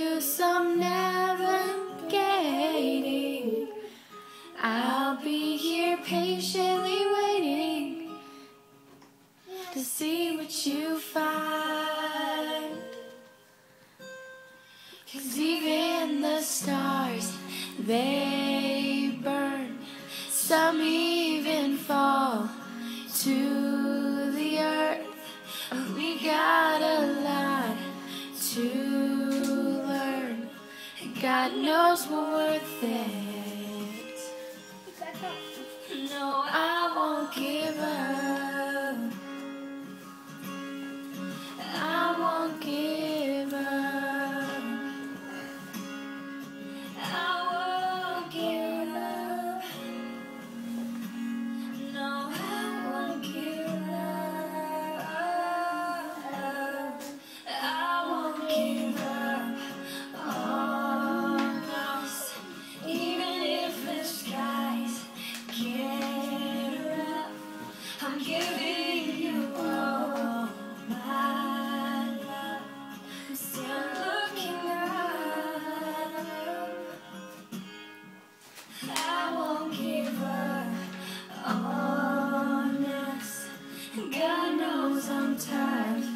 do some navigating. I'll be here patiently waiting to see what you find. 'Cause even the stars, they burn. Some even fall to the earth. We got a lot to learn. God knows we're worth it. No, I won't give up. I won't give up. I won't give up. No, I won't give up. I won't give up on us. Even if the skies get rough, I'm giving you all my love. I'm still looking up. I won't give up on us. God knows I'm tired.